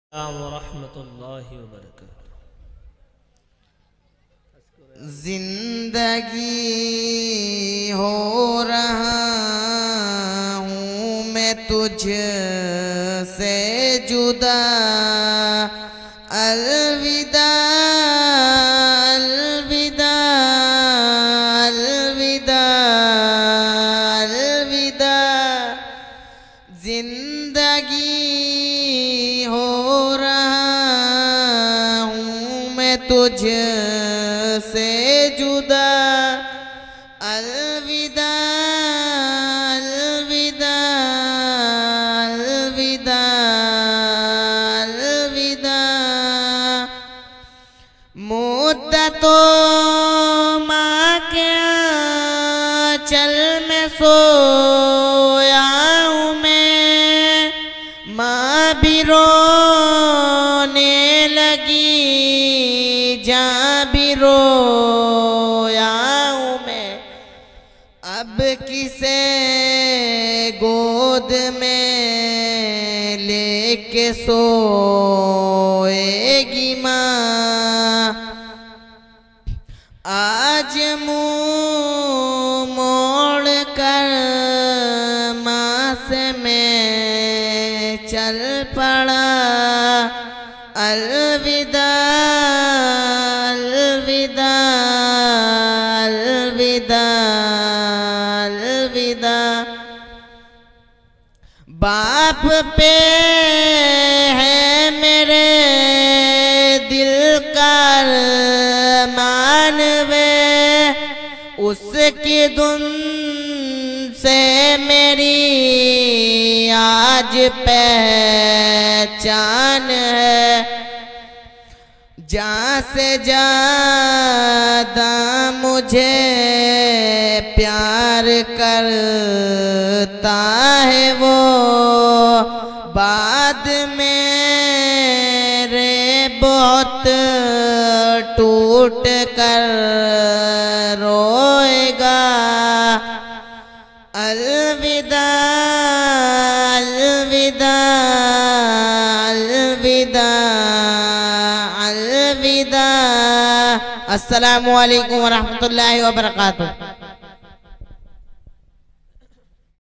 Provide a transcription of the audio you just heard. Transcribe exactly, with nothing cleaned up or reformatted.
वरहमतुल्लाहि वबरकातुहू। जिंदगी हो रहा हूँ मैं तुझ से जुदा, अलविदा अलविदा अलविदा अलविदा। जिंदगी हो रहा हूँ मैं तुझ से जुदा, अलविदा अलविदा अलविदा अलविदा। मुद्दतों माँ के आंचल में सोया हूँ मैं, माँ भी रोने लगी जहाँ भी रोया हूँ मैं। अब किसे गोद में लेके सोएगी माँ, आज मुँह मोड़ कर माँ से मैं चल पड़ा, अलविदा अलविदा अलविदा अलविदा। बाप पे है मेरे दिल का अरमान वे, उसकी धुन से मेरी आज पहचान है। जहाँ से ज्यादा मुझे प्यार करता है वो, बाद में रे बहुत टूट कर रोएगा, अलविदा अलविदा अलविदा अलविदा। अस्सलामु अलैकुम वरहमतुल्लाहि वबरकातुहू।